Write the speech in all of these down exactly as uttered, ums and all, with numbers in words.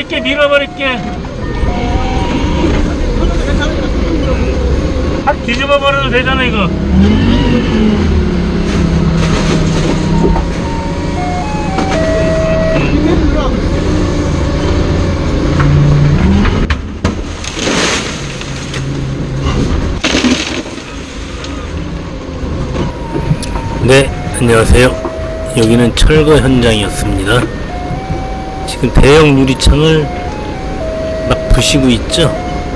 밀어버릴게 밀어버릴게 확 뒤집어 버려도 되잖아 이거. 네, 안녕하세요. 여기는 철거 현장이었습니다. 지금 대형 유리창을 막 부시고 있죠.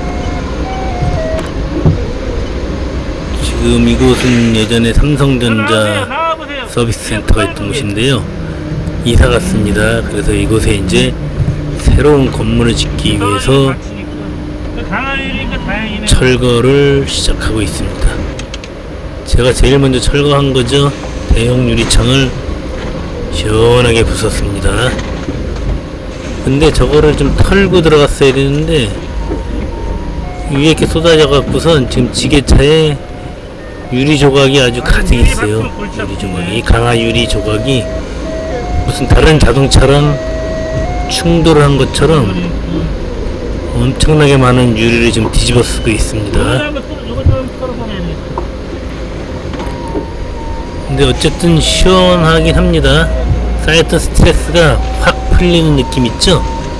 지금 이곳은 예전에 삼성전자 서비스 센터가 있던 곳인데요. 이사 갔습니다. 그래서 이곳에 이제 새로운 건물을 짓기 위해서 철거를 시작하고 있습니다. 제가 제일 먼저 철거한 거죠. 대형 유리창을 시원하게 부쉈습니다. 근데 저거를 좀 털고 들어갔어야 되는데 위에 이렇게 쏟아져 갖고선 지금 지게차에 유리 조각이 아주 가득 있어요. 유리 조각이, 강화 유리 조각이 무슨 다른 자동차랑 충돌을 한 것처럼 엄청나게 많은 유리를 지금 뒤집어 쓰고 있습니다. 근데 어쨌든 시원하긴 합니다. 쌓였던 스트레스가 확 풀리는 느낌 있죠?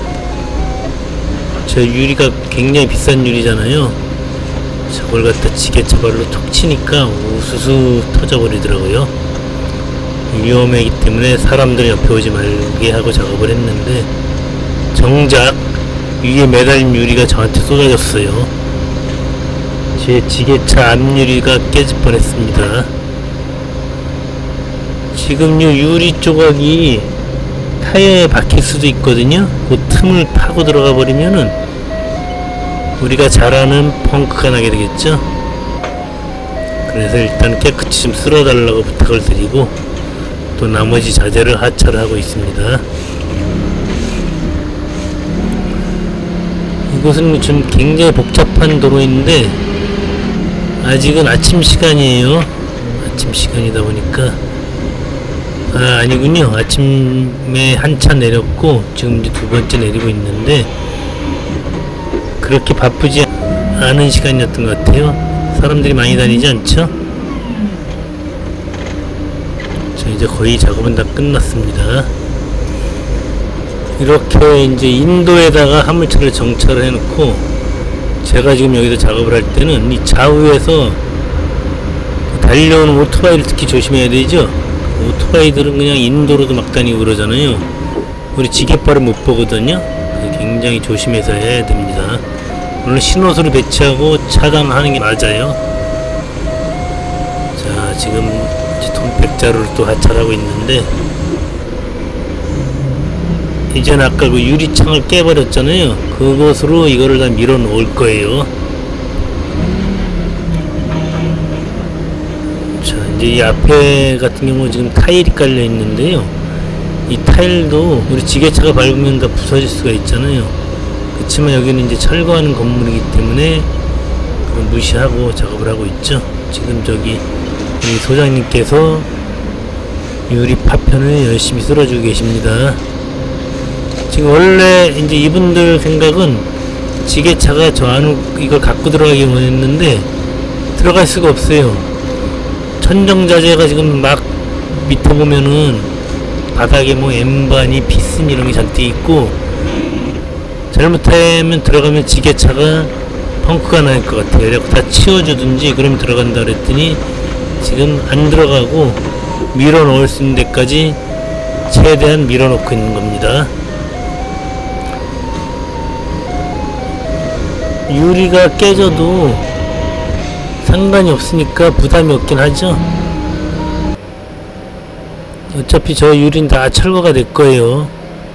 저 유리가 굉장히 비싼 유리잖아요. 저걸 갖다 지게차 발로 톡 치니까 우수수 터져버리더라고요. 위험하기 때문에 사람들이 옆에 오지 말게 하고 작업을 했는데 정작 위에 매달린 유리가 저한테 쏟아졌어요. 제 지게차 앞유리가 깨질 뻔했습니다. 지금 요 유리 조각이 타이어에 박힐 수도 있거든요. 그 틈을 파고 들어가 버리면은 우리가 잘 아는 펑크가 나게 되겠죠. 그래서 일단 깨끗이 좀 쓸어 달라고 부탁을 드리고 또 나머지 자재를 하차를 하고 있습니다. 이곳은 좀 굉장히 복잡한 도로인데 아직은 아침 시간이에요. 아침 시간이다 보니까 아, 아니군요. 아침에 한참 내렸고 지금 이제 두 번째 내리고 있는데 그렇게 바쁘지 않은 시간이었던 것 같아요. 사람들이 많이 다니지 않죠? 자, 이제 거의 작업은 다 끝났습니다. 이렇게 이제 인도에다가 화물차를 정차를 해놓고 제가 지금 여기서 작업을 할 때는 이 좌우에서 달려오는 오토바이를 특히 조심해야 되죠. 오토바이들은 그냥 인도로도 막 다니고 그러잖아요. 우리 지게발을 못 보거든요. 굉장히 조심해서 해야 됩니다. 물론 신호수를 배치하고 차단하는 게 맞아요. 자, 지금 톰백자루를 또 하차하고 있는데 이제는 아까 그 유리창을 깨버렸잖아요. 그곳으로 이거를 다 밀어 놓을 거예요. 이제 이 앞에 같은 경우 지금 타일이 깔려 있는데요. 이 타일도 우리 지게차가 밟으면 다 부서질 수가 있잖아요. 그렇지만 여기는 이제 철거하는 건물이기 때문에 그걸 무시하고 작업을 하고 있죠. 지금 저기 우리 소장님께서 유리 파편을 열심히 쓸어주고 계십니다. 지금 원래 이제 이분들 생각은 지게차가 저 안으로 이걸 갖고 들어가기 원했는데 들어갈 수가 없어요. 천정자재가 지금 막 밑에 보면은 바닥에 뭐 엠바니 피슨 이런 게 잔뜩 있고 잘못하면 들어가면 지게차가 펑크가 날 것 같아요. 그래서 다 치워주든지 그러면 들어간다 그랬더니 지금 안 들어가고 밀어 넣을 수 있는 데까지 최대한 밀어 넣고 있는 겁니다. 유리가 깨져도 상관이 없으니까 부담이 없긴 하죠. 어차피 저 유리는 다 철거가 될 거예요.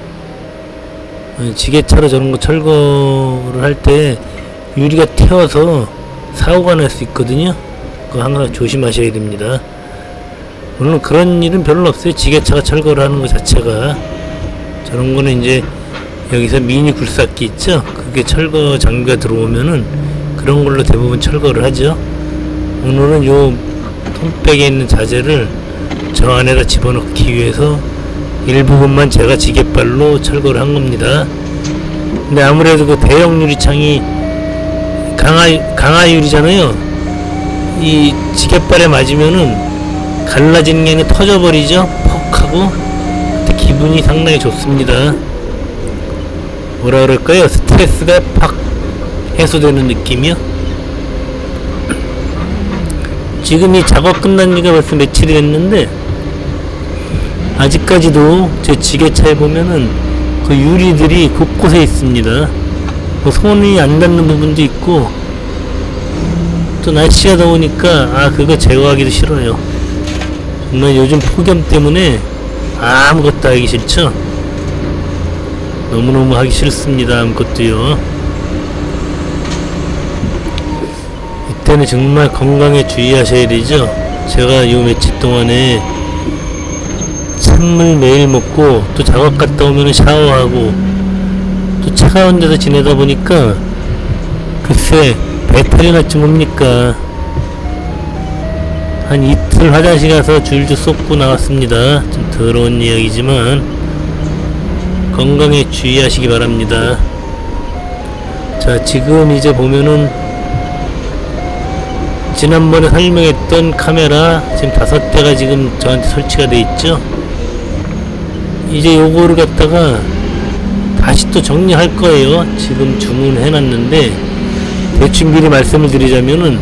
지게차로 저런 거 철거를 할 때 유리가 튀어서 사고가 날 수 있거든요. 그거 항상 조심하셔야 됩니다. 물론 그런 일은 별로 없어요. 지게차가 철거를 하는 것 자체가. 저런 거는 이제 여기서 미니 굴삭기 있죠? 그게 철거 장비가 들어오면은 그런 걸로 대부분 철거를 하죠. 오늘은 요 톰백에 있는 자재를 저 안에다 집어넣기 위해서 일부분만 제가 지게발로 철거를 한 겁니다. 근데 아무래도 그 대형 유리창이 강화, 강화유리잖아요. 이 지갯발에 맞으면은 갈라지는 게 아니라 터져버리죠. 퍽 하고. 그때 기분이 상당히 좋습니다. 뭐라 그럴까요? 스트레스가 팍 해소되는 느낌이요. 지금 이 작업 끝난 지가 벌써 며칠이 됐는데 아직까지도 제 지게차에 보면은 그 유리들이 곳곳에 있습니다. 뭐 손이 안 닿는 부분도 있고, 또 날씨가 더우니까 아 그거 제거하기도 싫어요. 정말 요즘 폭염 때문에 아무것도 하기 싫죠. 너무너무 하기 싫습니다. 아무것도요. 이때는 정말 건강에 주의하셔야 되죠. 제가 요 며칠 동안에 찬물 매일 먹고 또 작업 갔다 오면 샤워하고 또 차가운 데서 지내다 보니까 글쎄 배탈이 났지 뭡니까. 한 이틀 화장실 가서 줄줄 쏟고 나왔습니다. 좀 더러운 이야기지만 건강에 주의하시기 바랍니다. 자, 지금 이제 보면은 지난번에 설명했던 카메라 지금 다섯 대가 지금 저한테 설치가 돼 있죠. 이제 요거를 갖다가 다시 또 정리할 거예요. 지금 주문해 놨는데 대충 미리 말씀을 드리자면은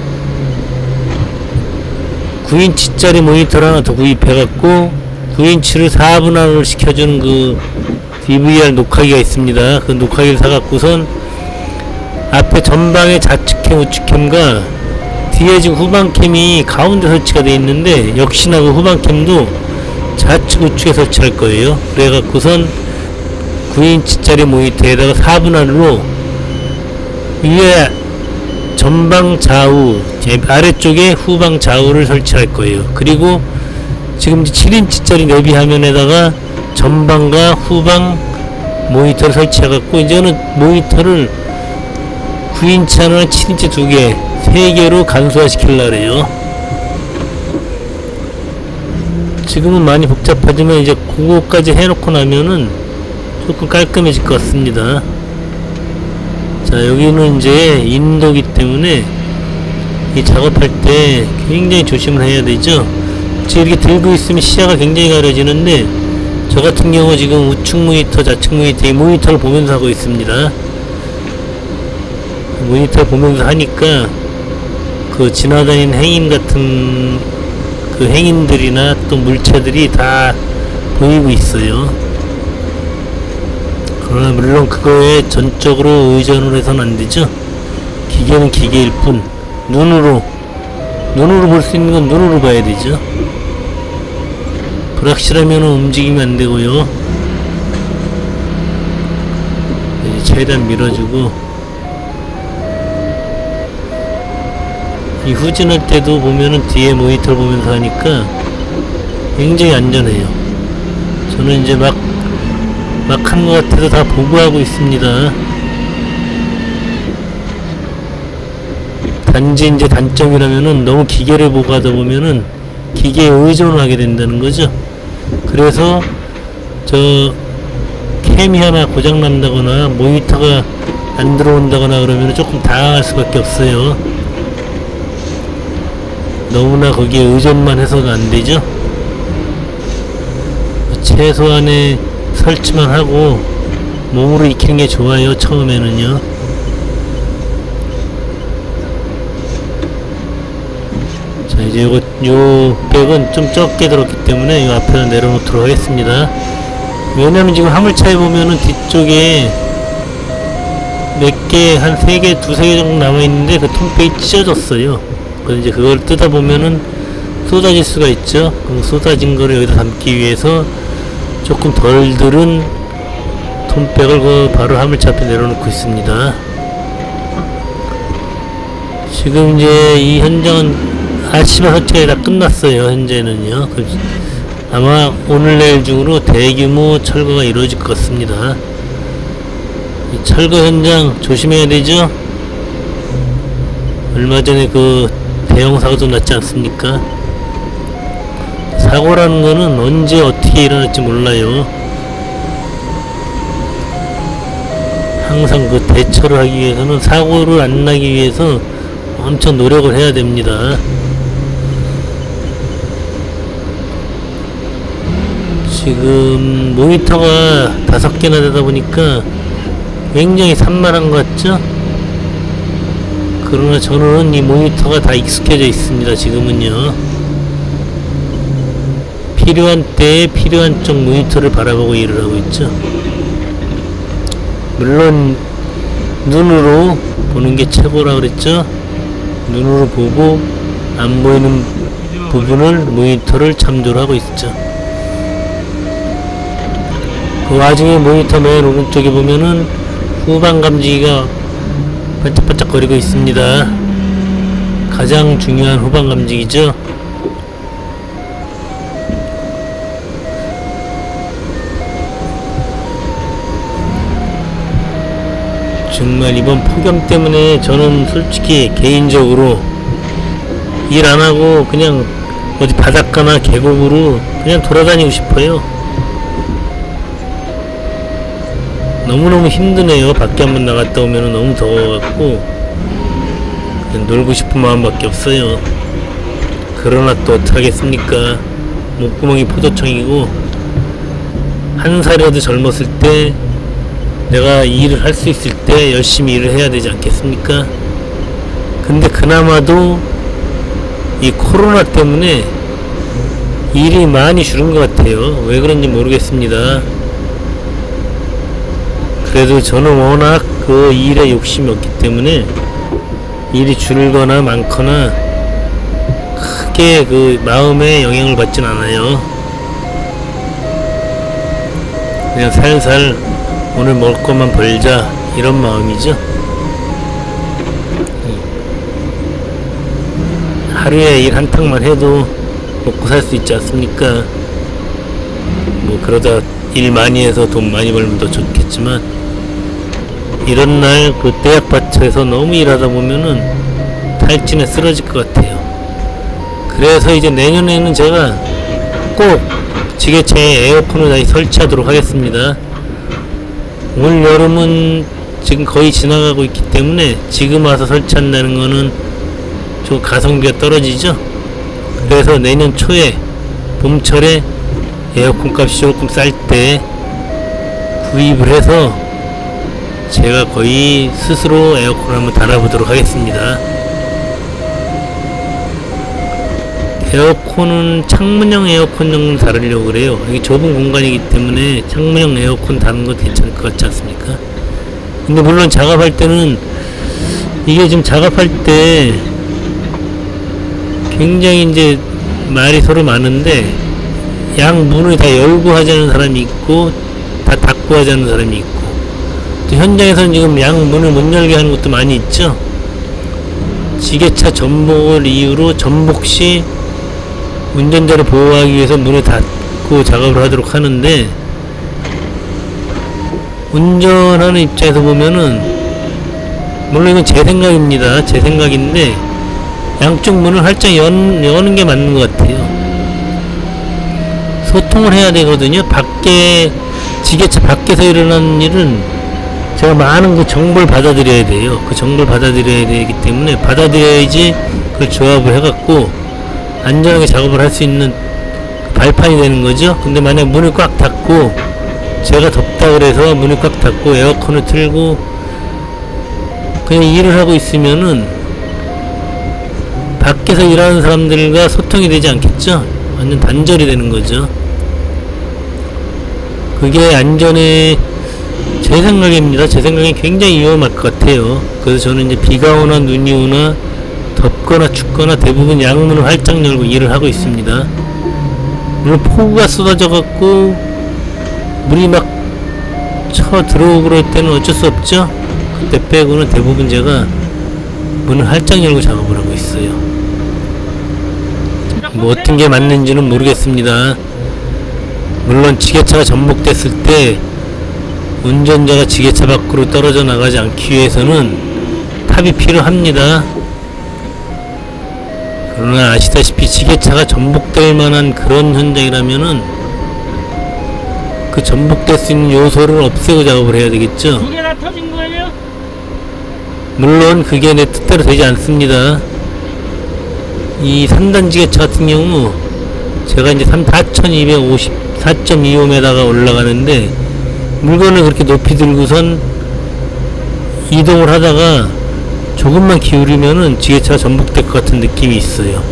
구 인치짜리 모니터를 하나 더 구입해 갖고 구 인치를 사분할을 시켜주는 그 디브이알 녹화기가 있습니다. 그 녹화기를 사갖고선 앞에 전방에 좌측캠 우측캠과 뒤에 지금 후방캠이 가운데 설치가 되어 있는데 역시나 그 후방캠도 좌측 우측에 설치할 거예요. 그래갖고선 구 인치짜리 모니터에다가 사분할로 위에 전방 좌우 아래쪽에 후방 좌우를 설치할 거예요. 그리고 지금 칠 인치짜리 내비 화면에다가 전방과 후방 모니터를 설치해갖고 이제는 모니터를 구 인치 하나 칠 인치 두 개 세 개로 간소화 시키려고 그래요. 지금은 많이 복잡하지만 이제 그거까지 해놓고 나면은 조금 깔끔해질 것 같습니다. 자, 여기는 이제 인도기 때문에 이 작업할 때 굉장히 조심을 해야 되죠. 지금 이렇게 들고 있으면 시야가 굉장히 가려지는데 저 같은 경우 지금 우측 모니터, 좌측 모니터, 이 모니터를 보면서 하고 있습니다. 모니터를 보면서 하니까 그 지나다니는 행인 같은 그 행인들이나 또 물체들이 다 보이고 있어요. 그러나 물론 그거에 전적으로 의존을 해서는 안 되죠. 기계는 기계일 뿐 눈으로 눈으로 볼 수 있는 건 눈으로 봐야 되죠. 불확실하면 움직이면 안 되고요. 최대한 밀어주고, 이 후진할 때도 보면은 뒤에 모니터를 보면서 하니까 굉장히 안전해요. 저는 이제 막 막 한 것 같아서 다 보고하고 있습니다. 단지 이제 단점이라면은 너무 기계를 보고 하다 보면은 기계에 의존을 하게 된다는 거죠. 그래서 저 캠이 하나 고장 난다거나 모니터가 안 들어온다거나 그러면 조금 당황할 수밖에 없어요. 너무나 거기에 의존만 해서는 안 되죠. 최소한의 설치만 하고 몸으로 익히는 게 좋아요. 처음에는요. 자, 이제 요거 요 백은 좀 적게 들었기 때문에 요 앞에다 내려놓도록 하겠습니다. 왜냐면 지금 화물차에 보면은 뒤쪽에 몇 개, 한 세 개, 두세 개 정도 남아있는데 그 통백이 찢어졌어요. 그래서 이제 그걸 뜯어 보면은 쏟아질 수가 있죠. 그럼 쏟아진 거를 여기다 담기 위해서 조금 덜 들은 톤백을 그 바로 화물차 앞에 내려놓고 있습니다. 지금 이제 이 현장은 아시마 설치가 다 끝났어요. 현재는요. 아마 오늘 내일 중으로 대규모 철거가 이루어질 것 같습니다. 이 철거 현장 조심해야 되죠. 얼마 전에 그 대형 사고도 났지 않습니까? 사고라는 거는 언제 어떻게 일어날지 몰라요. 항상 그 대처를 하기 위해서는 사고를 안 나기 위해서 엄청 노력을 해야 됩니다. 지금 모니터가 다섯 개나 되다 보니까 굉장히 산만한 것 같죠? 그러나 저는 이 모니터가 다 익숙해져 있습니다. 지금은요. 필요한 때에 필요한 쪽 모니터를 바라보고 일을 하고 있죠. 물론 눈으로 보는 게 최고라 그랬죠. 눈으로 보고 안 보이는 부분을 모니터를 참조를 하고 있죠. 그 와중에 모니터 맨 오른쪽에 보면은 후방 감지기가 반짝반짝 거리고 있습니다. 가장 중요한 후방 감지기죠. 정말 이번 폭염 때문에 저는 솔직히 개인적으로 일 안하고 그냥 어디 바닷가나 계곡으로 그냥 돌아다니고 싶어요. 너무너무 힘드네요. 밖에 한번 나갔다 오면 너무 더워갖고 그냥 놀고 싶은 마음밖에 없어요. 그러나 또 어떡하겠습니까? 목구멍이 포도청이고 한 살이라도 젊었을 때 내가 일을 할 수 있을 때 열심히 일을 해야 되지 않겠습니까? 근데 그나마도 이 코로나 때문에 일이 많이 줄은 것 같아요. 왜 그런지 모르겠습니다. 그래도 저는 워낙 그 일에 욕심이 없기 때문에 일이 줄거나 많거나 크게 그 마음에 영향을 받진 않아요. 그냥 살살 오늘 먹을 것만 벌자 이런 마음이죠. 하루에 일 한 탕만 해도 먹고 살 수 있지 않습니까? 뭐 그러다 일 많이 해서 돈 많이 벌면 더 좋겠지만 이런 날 그 대학밭에서 너무 일하다 보면은 탈진에 쓰러질 것 같아요. 그래서 이제 내년에는 제가 꼭 지게차에 에어컨을 다시 설치하도록 하겠습니다. 올 여름은 지금 거의 지나가고 있기 때문에 지금 와서 설치한다는 거는 좀 가성비가 떨어지죠. 그래서 내년 초에 봄철에 에어컨 값이 조금 쌀 때 구입을 해서 제가 거의 스스로 에어컨을 한번 달아보도록 하겠습니다. 에어컨은 창문형 에어컨 정도 달으려고 그래요. 이게 좁은 공간이기 때문에 창문형 에어컨 다는 건 괜찮을 것 같지 않습니까? 근데 물론 작업할 때는 이게 지금 작업할 때 굉장히 이제 말이 서로 많은데 양 문을 다 열고 하자는 사람이 있고 다 닫고 하자는 사람이 있고 또 현장에서는 지금 양 문을 못 열게 하는 것도 많이 있죠. 지게차 전복을 이유로 전복 시 운전자를 보호하기 위해서 문을 닫고 작업을 하도록 하는데 운전하는 입장에서 보면은 물론 이건 제 생각입니다. 제 생각인데 양쪽 문을 활짝 연, 여는 게 맞는 것 같아요. 소통을 해야 되거든요. 밖에 지게차 밖에서 일어나는 일은 제가 많은 그 정보를 받아들여야 돼요. 그 정보를 받아들여야 되기 때문에 받아들여야지 그걸 조합을 해갖고 안전하게 작업을 할 수 있는 발판이 되는 거죠. 근데 만약 문을 꽉 닫고 제가 덥다 그래서 문을 꽉 닫고 에어컨을 틀고 그냥 일을 하고 있으면은 밖에서 일하는 사람들과 소통이 되지 않겠죠. 완전 단절이 되는 거죠. 그게 안전에 제 생각입니다. 제 생각에 굉장히 위험할 것 같아요. 그래서 저는 이제 비가 오나 눈이 오나 덥거나 춥거나 대부분 양문을 활짝 열고 일을 하고 있습니다. 물론 폭우가 쏟아져 갖고 물이 막 쳐 들어오고 그럴 때는 어쩔 수 없죠. 그때 빼고는 대부분 제가 문을 활짝 열고 작업을 하고 있어요. 뭐 어떤 게 맞는지는 모르겠습니다. 물론 지게차가 전복됐을 때 운전자가 지게차 밖으로 떨어져 나가지 않기 위해서는 탑이 필요합니다. 그러나 아시다시피 지게차가 전복될 만한 그런 현장이라면은 그 전복될 수 있는 요소를 없애고 작업을 해야 되겠죠. 두 개 다 터진 거예요? 물론 그게 내 뜻대로 되지 않습니다. 이 삼 단 지게차 같은 경우 제가 이제 사천이백오십 사 점 이오 미터가 올라가는데 물건을 그렇게 높이 들고선 이동을 하다가 조금만 기울이면은 지게차가 전복될 것 같은 느낌이 있어요.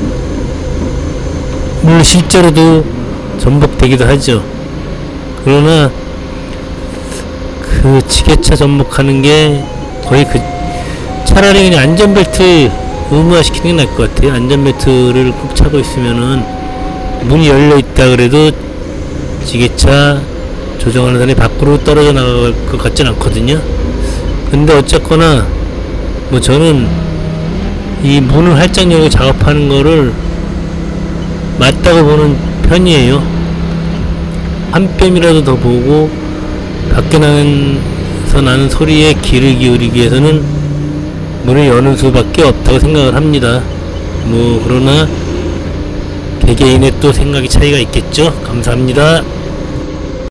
물론 실제로도 전복되기도 하죠. 그러나 그 지게차 전복하는 게 거의 그 차라리 그냥 안전벨트 의무화시키는 게 나을 것 같아요. 안전벨트를 꼭 차고 있으면은 문이 열려 있다 그래도 지게차 조정하는 사람이 밖으로 떨어져 나갈 것 같진 않거든요. 근데 어쨌거나 뭐 저는 이 문을 활짝 열고 작업하는 거를 맞다고 보는 편이에요. 한 뼘이라도 더 보고 밖에 나서 나는 소리에 귀를 기울이기 위해서는 문을 여는 수밖에 없다고 생각을 합니다. 뭐 그러나 개개인의 또 생각이 차이가 있겠죠. 감사합니다.